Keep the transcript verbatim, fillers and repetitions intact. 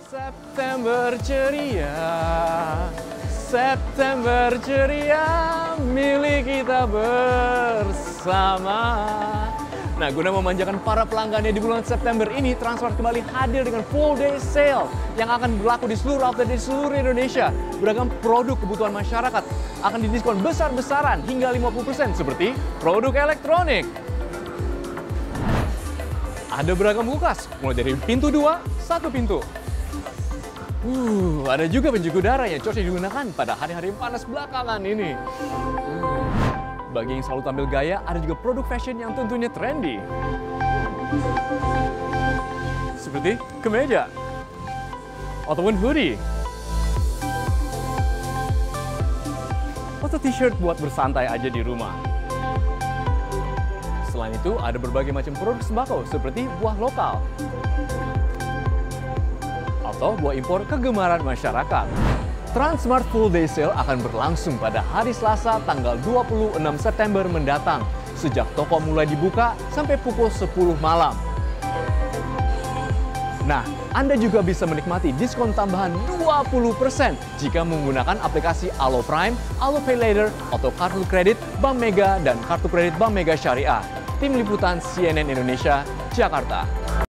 September ceria, September ceria, milik kita bersama. Nah, guna memanjakan para pelanggannya di bulan September ini, Transmart kembali hadir dengan full day sale yang akan berlaku di seluruh outlet di seluruh Indonesia. Beragam produk kebutuhan masyarakat akan didiskon besar-besaran hingga lima puluh persen seperti produk elektronik. Ada beragam kulkas, mulai dari pintu dua, satu pintu. Uh, ada juga pencuci udara yang cocok digunakan pada hari-hari panas belakangan ini. Bagi yang selalu tampil gaya, ada juga produk fashion yang tentunya trendy. Seperti kemeja, ataupun hoodie, atau t-shirt buat bersantai aja di rumah. Selain itu, ada berbagai macam produk sembako seperti buah lokal atau buah impor kegemaran masyarakat. Transmart Full Day Sale akan berlangsung pada hari Selasa tanggal dua puluh enam September mendatang, sejak toko mulai dibuka sampai pukul sepuluh malam. Nah, Anda juga bisa menikmati diskon tambahan dua puluh persen jika menggunakan aplikasi Alo Prime, Alo Pay Later, atau kartu kredit Bank Mega dan kartu kredit Bank Mega Syariah. Tim Liputan C N N Indonesia, Jakarta.